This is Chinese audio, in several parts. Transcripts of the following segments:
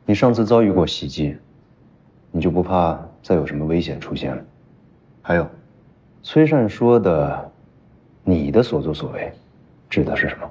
你上次遭遇过袭击，你就不怕再有什么危险出现了？还有，崔善说的你的所作所为，指的是什么？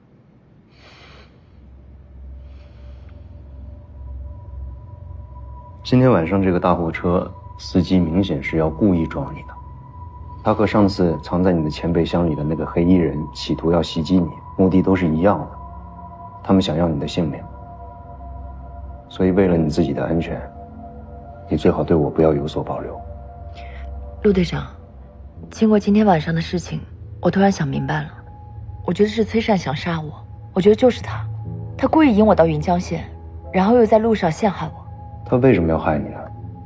今天晚上这个大货车司机明显是要故意撞你的，他和上次藏在你的前备箱里的那个黑衣人企图要袭击你，目的都是一样的，他们想要你的性命。所以为了你自己的安全，你最好对我不要有所保留。 陆队长，经过今天晚上的事情，我突然想明白了，我觉得是崔善想杀我，我觉得就是他，他故意引我到云江县，然后又在路上陷害我。 他为什么要害你呢？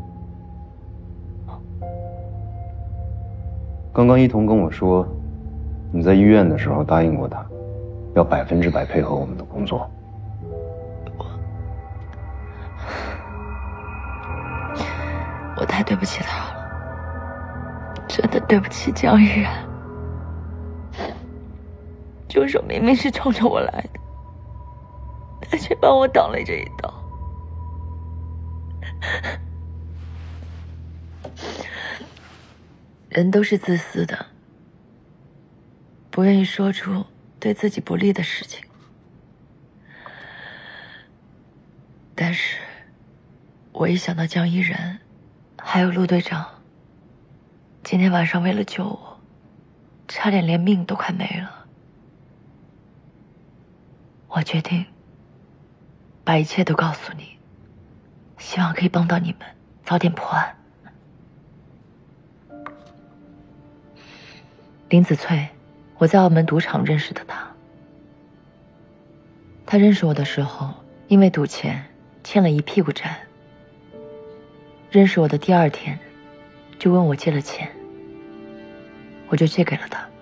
刚刚一彤跟我说，你在医院的时候答应过他，要100%配合我们的工作。 我太对不起他了，真的对不起江依然。凶手明明是冲着我来的，他却帮我挡了这一刀。人都是自私的，不愿意说出对自己不利的事情。但是，我一想到江依然，还有陆队长，今天晚上为了救我，差点连命都快没了，我决定把一切都告诉你，希望可以帮到你们早点破案。林子翠，我在澳门赌场认识的她。她认识我的时候，因为赌钱欠了一屁股债。认识我的第2天，就问我借了钱，我就借给了他。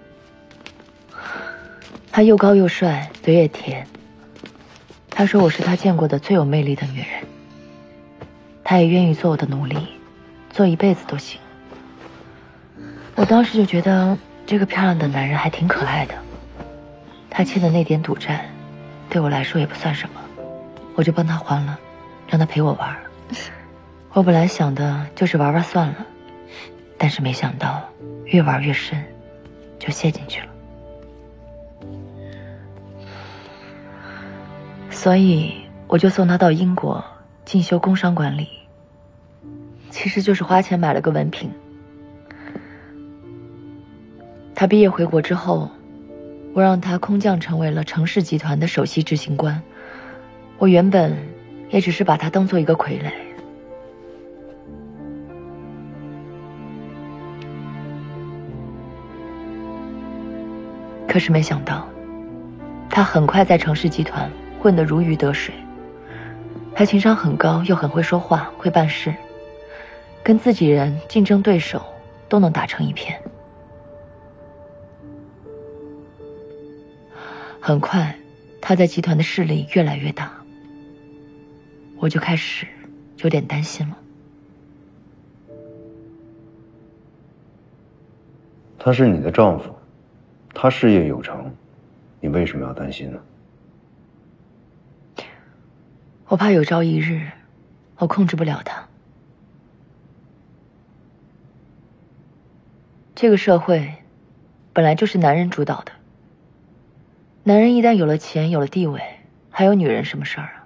他又高又帅，嘴也甜。他说我是他见过的最有魅力的女人，他也愿意做我的奴隶，做一辈子都行。我当时就觉得这个漂亮的男人还挺可爱的。他欠的那点赌债，对我来说也不算什么，我就帮他还了，让他陪我玩。我本来想的就是玩玩算了，但是没想到越玩越深，就陷进去了。所以我就送他到英国进修工商管理，其实就是花钱买了个文凭。他毕业回国之后，我让他空降成为了程氏集团的首席执行官。我原本也只是把他当做一个傀儡。可是没想到，他很快在程氏集团混得如鱼得水，他情商很高，又很会说话，会办事，跟自己人、竞争对手都能打成一片。很快，他在集团的势力越来越大，我就开始有点担心了。 他是你的丈夫，他事业有成，你为什么要担心呢？ 我怕有朝一日，我控制不了他。这个社会本来就是男人主导的，男人一旦有了钱，有了地位，还有女人什么事儿啊？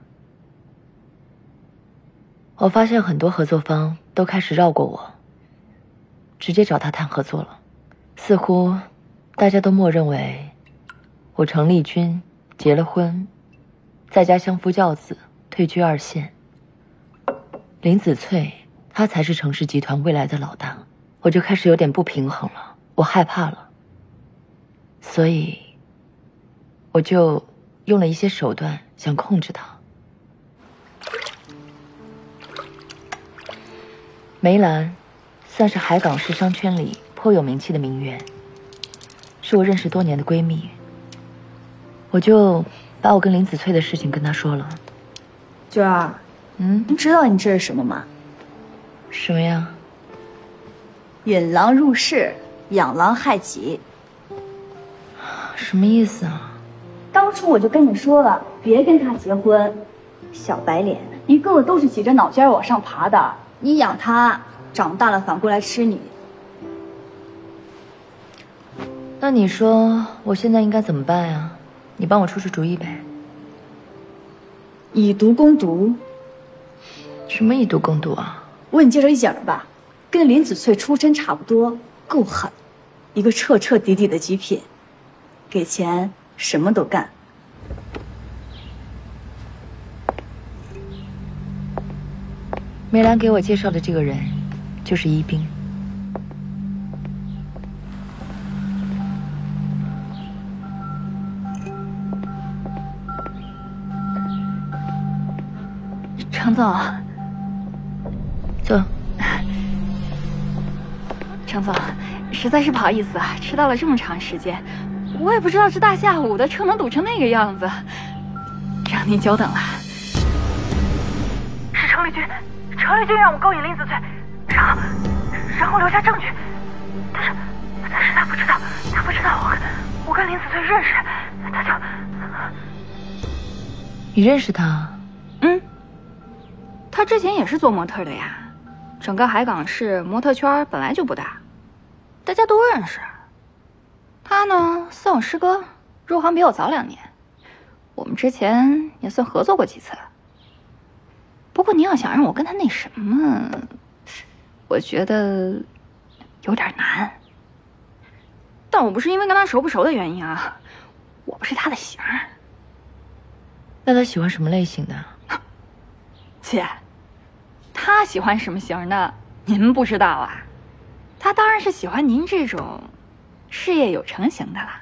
我发现很多合作方都开始绕过我，直接找他谈合作了，似乎大家都默认为我程丽君结了婚，在家相夫教子，退居2线。林子翠，她才是程氏集团未来的老大，我就开始有点不平衡了，我害怕了，所以我就用了一些手段想控制他。梅兰算是海港市商圈里颇有名气的名媛，是我认识多年的闺蜜。我就把我跟林子翠的事情跟她说了。 娟儿，你知道你这是什么吗？ 什么呀？ 引狼入室，养狼害己。 什么意思啊？ 当初我就跟你说了，别跟他结婚。 小白脸，一个个都是挤着脑尖往上爬的。你养它，长大了反过来吃你。 那你说我现在应该怎么办呀？你帮我出出主意呗。 以毒攻毒。 什么以毒攻毒啊？ 我给你介绍一姐儿吧，跟林子翠出身差不多，够狠，一个彻彻底底的极品，给钱什么都干。 梅兰给我介绍的这个人，就是一冰。 程总， 坐。 程总，实在是不好意思啊，迟到了这么长时间，我也不知道这大下午的车能堵成那个样子，让您久等了。 是程立军让我勾引林子翠，然后留下证据，但是他不知道我跟林子翠认识，他就…… 你认识他？ 他之前也是做模特的呀，整个海港市模特圈本来就不大，大家都认识。他呢，算我师哥，入行比我早2年，我们之前也算合作过几次。不过你要想让我跟他那什么，我觉得有点难。但我不是因为跟他熟不熟的原因啊，我不是他的型儿。 那他喜欢什么类型的？ 姐，他喜欢什么型的，您不知道啊？他当然是喜欢您这种事业有成型的啦，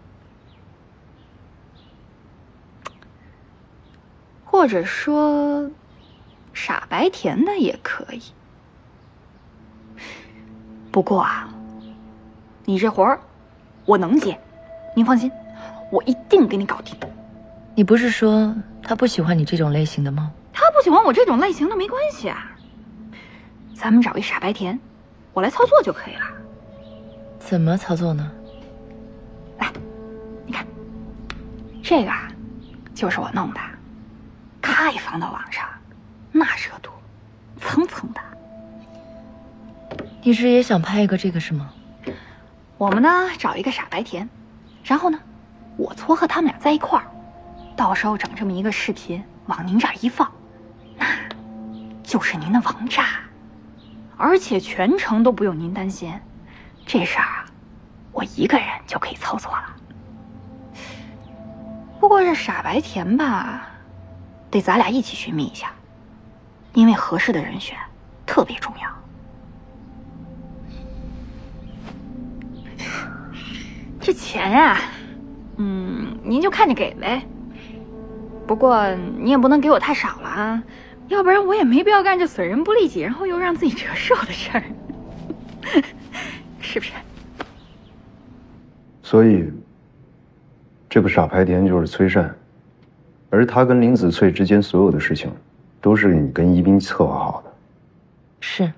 或者说傻白甜的也可以。不过啊，你这活儿我能接，您放心，我一定给你搞定。 你不是说他不喜欢你这种类型的吗？ 他不喜欢我这种类型的没关系啊，咱们找一傻白甜，我来操作就可以了。 怎么操作呢？ 来，你看，这个啊，就是我弄的，咔一放到网上，那热度蹭蹭的。 你是也想拍一个这个是吗？ 我们呢找一个傻白甜，然后呢，我撮合他们俩在一块儿，到时候整这么一个视频往您这儿一放，那就是您的王炸，而且全程都不用您担心，这事儿啊，我一个人就可以操作了。不过这傻白甜吧，得咱俩一起寻觅一下，因为合适的人选特别重要。这钱呀，您就看着给呗。不过你也不能给我太少了啊，要不然我也没必要干这损人不利己，然后又让自己折寿的事儿，是不是？ 所以，这个傻白甜就是崔善，而他跟林子翠之间所有的事情，都是你跟一冰策划好的。 是。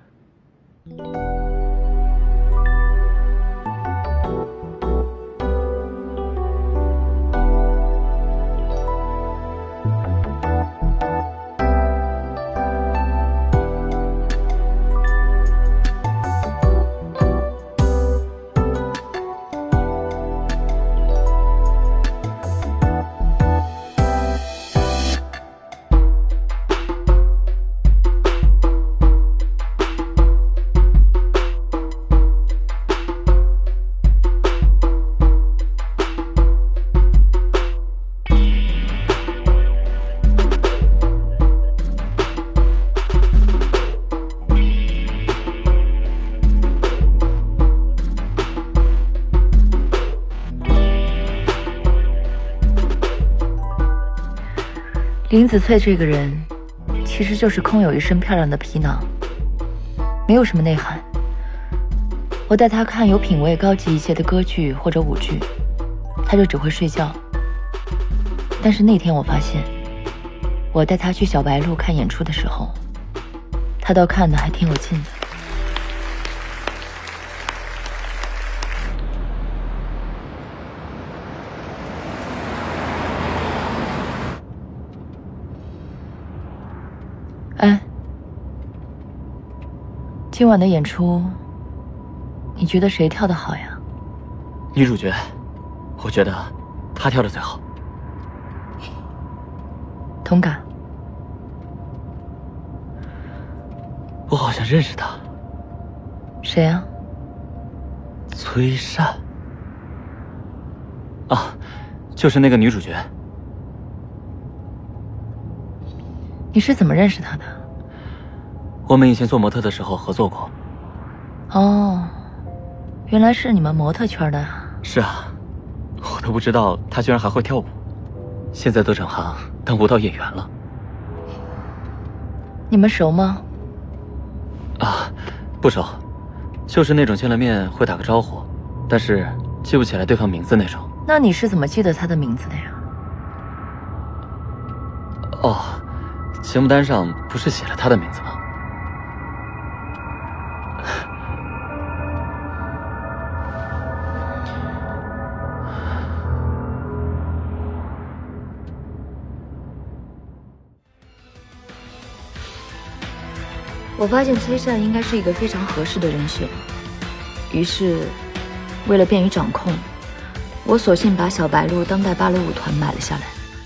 林子翠这个人，其实就是空有一身漂亮的皮囊，没有什么内涵。我带她看有品位、高级一些的歌剧或者舞剧，她就只会睡觉。但是那天我发现，我带她去小白鹿看演出的时候，她倒看得还挺有劲的。 哎，今晚的演出，你觉得谁跳得好呀？ 女主角，我觉得她跳得最好。 同感。 我好像认识她。 谁啊？ 崔善。啊，就是那个女主角。 你是怎么认识她的？ 我们以前做模特的时候合作过。 哦，原来是你们模特圈的啊。 是啊，我都不知道她居然还会跳舞，现在都转行当舞蹈演员了。 你们熟吗？ 啊，不熟，就是那种见了面会打个招呼，但是记不起来对方名字那种。 那你是怎么记得她的名字的呀？ 哦，节目单上不是写了她的名字吗？ 我发现崔善应该是一个非常合适的人选，于是，为了便于掌控，我索性把小白鹿当代芭蕾舞团买了下来。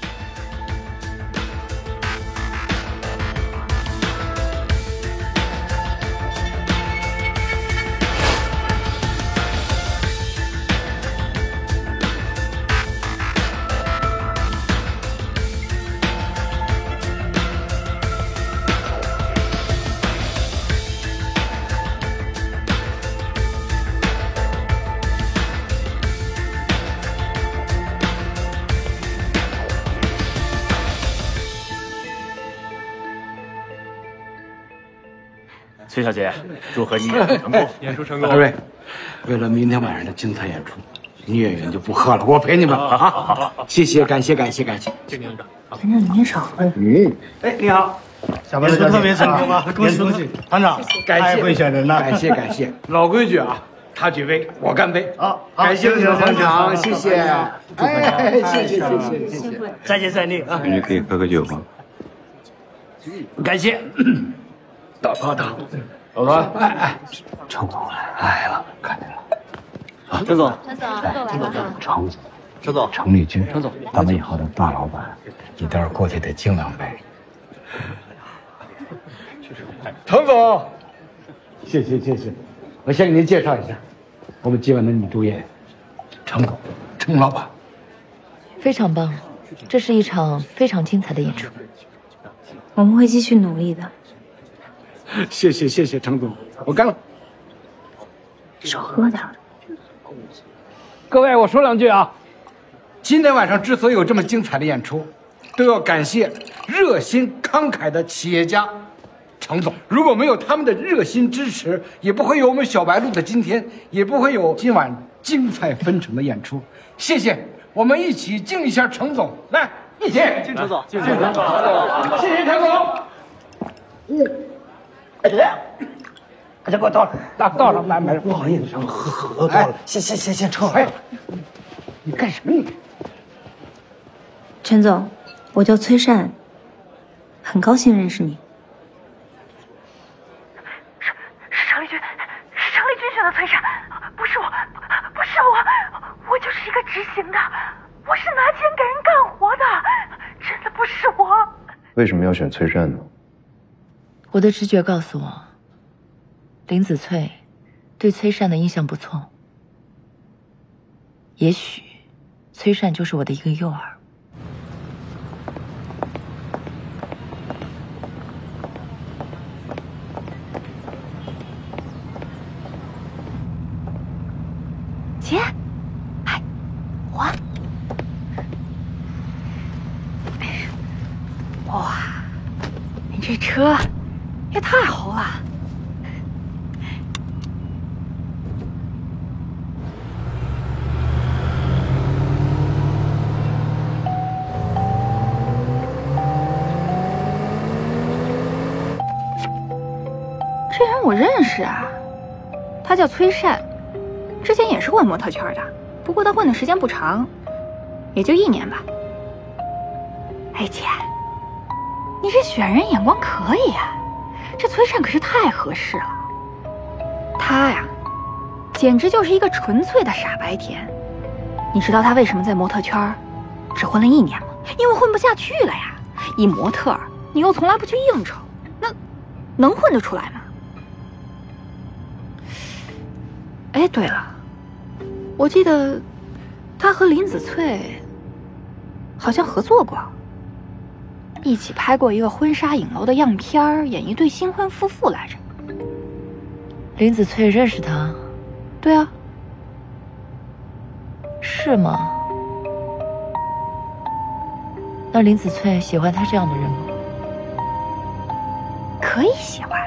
崔小姐，祝贺你演出成功！ 演出成功。 二位，为了明天晚上的精彩演出，女演员就不喝了，我陪你们啊！好，谢谢，感谢。 这个您的。 团长，您少喝。 哎，你好， 下班特别成功啊！恭喜恭喜，团长， 感谢会选人呐！ 感谢，老规矩啊，他举杯，我干杯。 好， 感谢团长，谢谢，谢谢， 再接再厉啊！ 感觉可以喝个酒吗？ 感谢。倒，老罗，哎，程总来了，看见了。 陈总， 程总，程立军，咱们以后的大老板，你待会儿过去得敬2杯。程总，谢谢，我先给您介绍一下，我们今晚的女主演，程总，程老板。 非常棒，这是一场非常精彩的演出。 我们会继续努力的。 谢谢程总，我干了。 少喝点。 各位，我说2句啊。今天晚上之所以有这么精彩的演出，都要感谢热心慷慨的企业家程总。如果没有他们的热心支持，也不会有我们小白鹿的今天，也不会有今晚精彩纷呈的演出。谢谢，我们一起敬一下程总，来，一起敬程总，敬程总，谢谢程总。这给我倒上，来，不好意思，喝多了。先撤。哎，你干什么你？ 陈总，我叫崔善，很高兴认识你。 是程立军选的崔善，不是我就是一个执行的，我是拿钱给人干活的，真的不是我。 为什么要选崔善呢？ 我的直觉告诉我，林子翠对崔善的印象不错。也许，崔善就是我的一个诱饵。 姐，哎，还。哇，你这车也太豪了！ 这人我认识啊，他叫崔善，之前也是混模特圈的，不过他混的时间不长，也就1年吧。哎姐， 你这选人眼光可以啊，这崔善可是太合适了。他呀，简直就是一个纯粹的傻白甜。你知道他为什么在模特圈只混了1年吗？因为混不下去了呀。一模特，你又从来不去应酬，那能混得出来吗？哎，对了，我记得他和林子翠好像合作过，一起拍过一个婚纱影楼的样片，演一对新婚夫妇来着。 林子翠认识他？ 对啊。 是吗？那林子翠喜欢他这样的人吗？ 可以喜欢。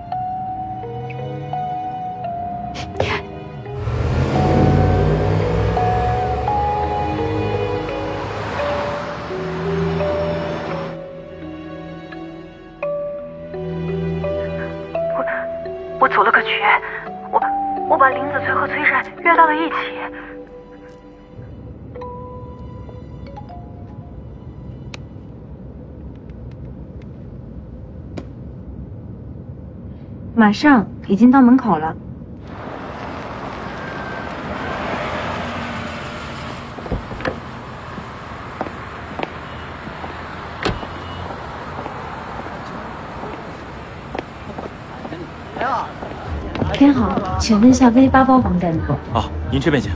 我组了个局，我把林子翠和崔善约到了一起。 马上，已经到门口了。天好，请问一下 V8包房在哪？ 哦，您这边请。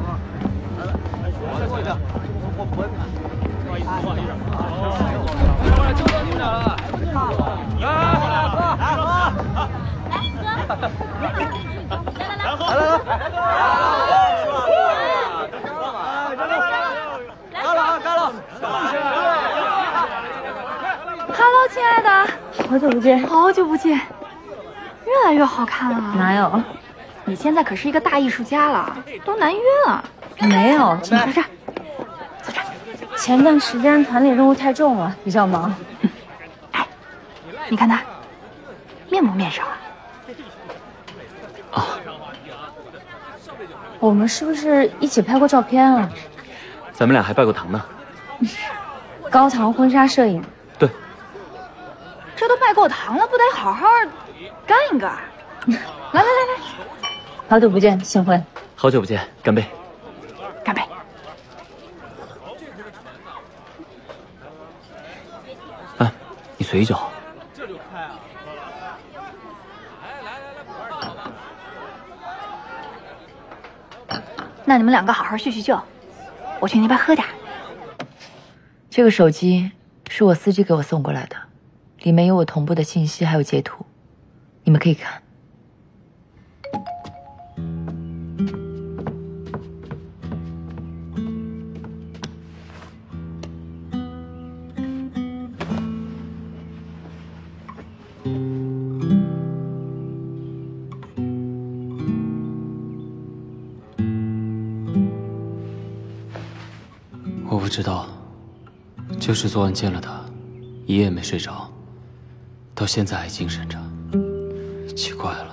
Hello， 亲爱的， 好久不见， 好久不见，越来越好看了。 哪有？ 你现在可是一个大艺术家了，都难约了。 没有， 请坐这儿，坐这儿。 前段时间团里任务太重了，比较忙。 哎，你看他面不面熟啊？ 啊， 我们是不是一起拍过照片啊？ 咱们俩还拜过堂呢。 高堂婚纱摄影。 对。 这都拜过堂了，不得好好干一个？来， 好久不见，幸会。 好久不见，干杯！ 干杯！ 啊，你随意就好。 那你们2个好好叙叙旧，我去那边喝点。 这个手机是我司机给我送过来的，里面有我同步的信息还有截图，你们可以看。 我不知道，就是昨晚见了他，一夜没睡着，到现在还精神着，奇怪了。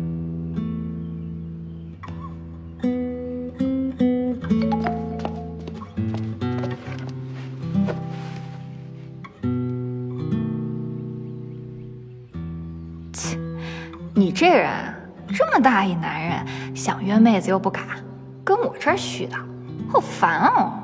切，你这人这么大一男人，想约妹子又不敢，跟我这儿絮叨，好烦哦。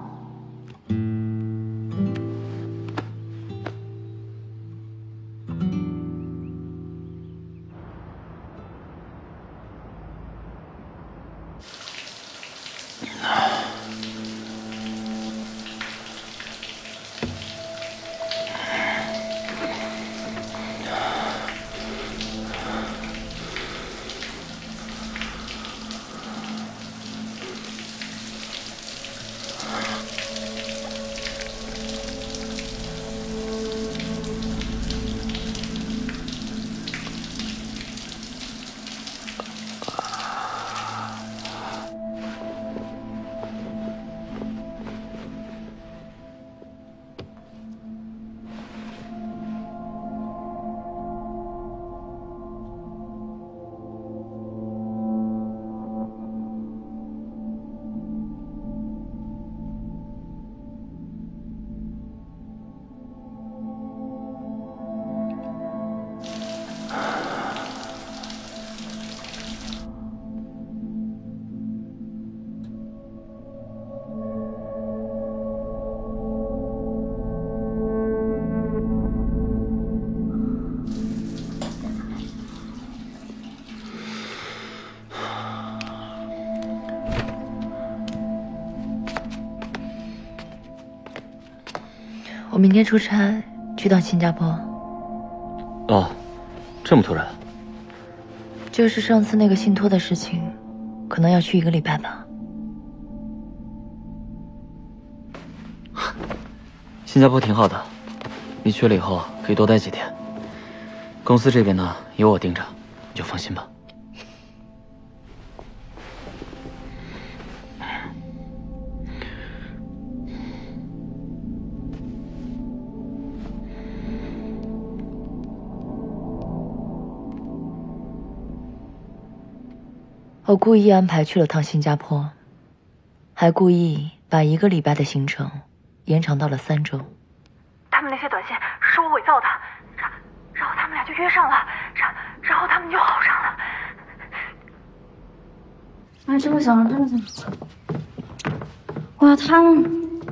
明天出差去趟新加坡。 哦，这么突然？ 就是上次那个信托的事情，可能要去1个礼拜吧。 新加坡挺好的，你去了以后可以多待几天。公司这边呢，有我盯着，你就放心吧。 我故意安排去了趟新加坡，还故意把1个礼拜的行程延长到了3周。 他们那些短信是我伪造的，然后他们俩就约上了，然后他们就好上了。 哎，这么想，哇，他们，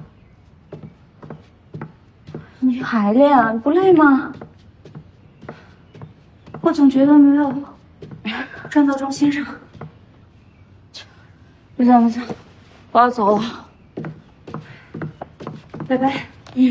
你还练？你不累吗？我总觉得没有转到中心上。不行，我要走了，拜拜。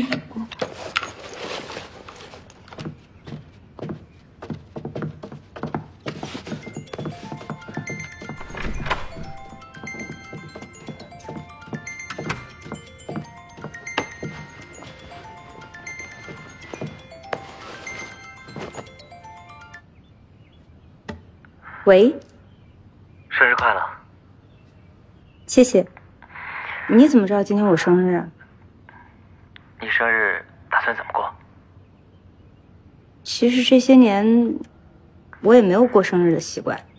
喂， 生日快乐！ 谢谢。你怎么知道今天我生日啊？ 你生日打算怎么过？ 其实这些年我也没有过生日的习惯。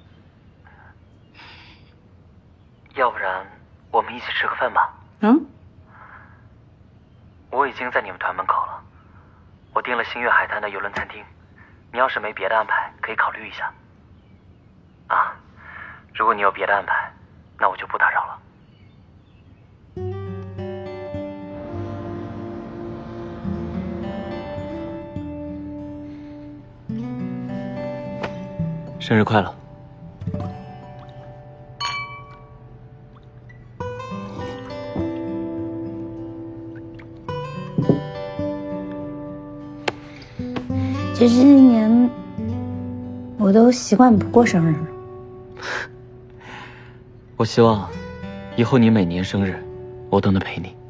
要不然我们一起吃个饭吧？ 嗯？ 我已经在你们团门口了，我订了星月海滩的游轮餐厅，你要是没别的安排，可以考虑一下。啊，如果你有别的安排，那我就不打扰了。生日快乐！ 其实这一年我都习惯不过生日了。 我希望以后你每年生日，我都能陪你。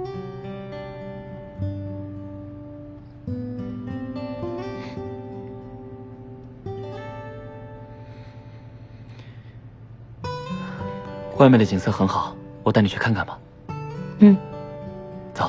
外面的景色很好，我带你去看看吧。 嗯， 走。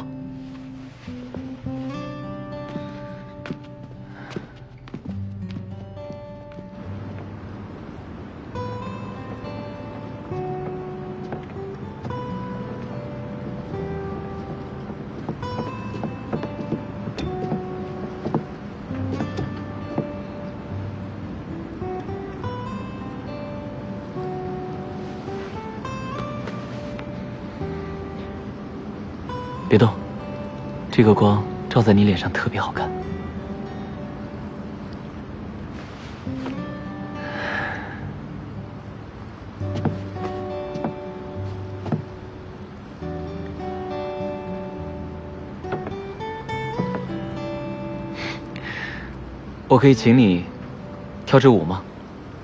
别动，这个光照在你脸上特别好看。我可以请你跳支舞吗？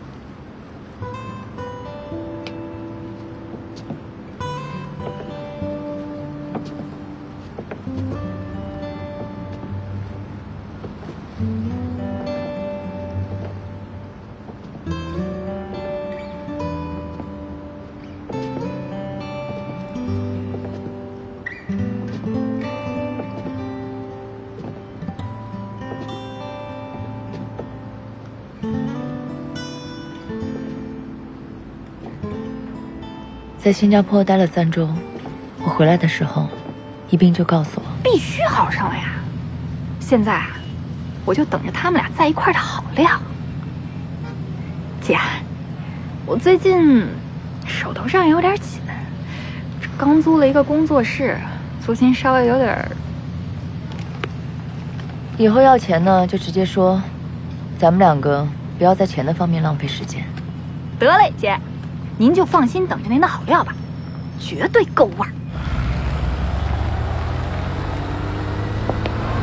在新加坡待了3周，我回来的时候，一斌就告诉我， 必须好上了呀！现在啊，我就等着他们俩在一块儿的好料。姐，我最近手头上有点紧，这刚租了一个工作室，租金稍微有点。 以后要钱呢，就直接说，咱们2个不要在钱的方面浪费时间。 得嘞，姐，您就放心等着您的好料吧，绝对够味儿。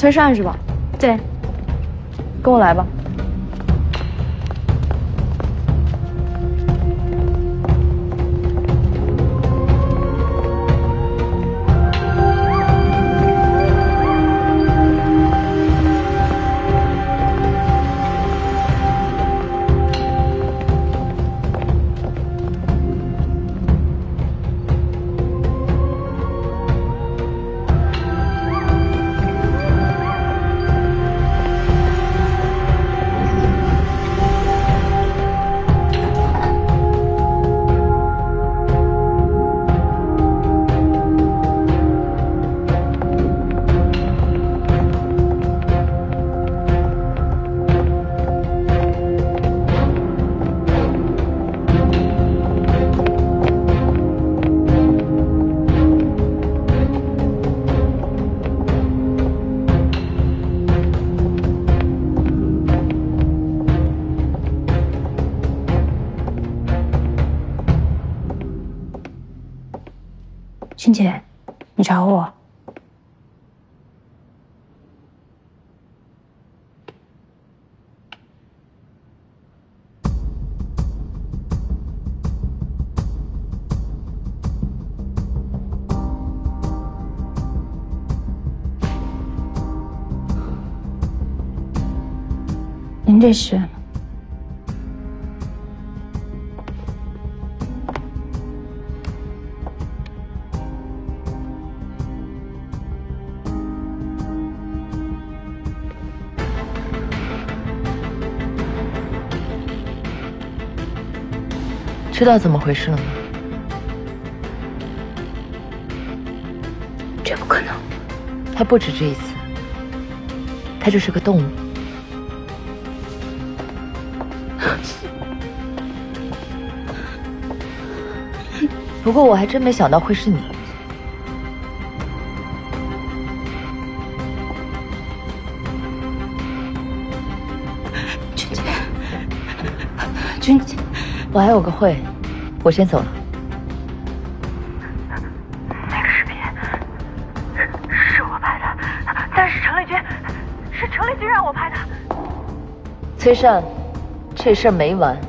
崔善是吧？ 对， 跟我来吧。 君姐，你找我？您这是？ 知道怎么回事了吗？ 这不可能。 他不止这一次，他就是个动物。不过我还真没想到会是你。 君姐，君姐。 我还有个会，我先走了。 那个视频是我拍的，但是程立军让我拍的。 崔善，这事儿没完。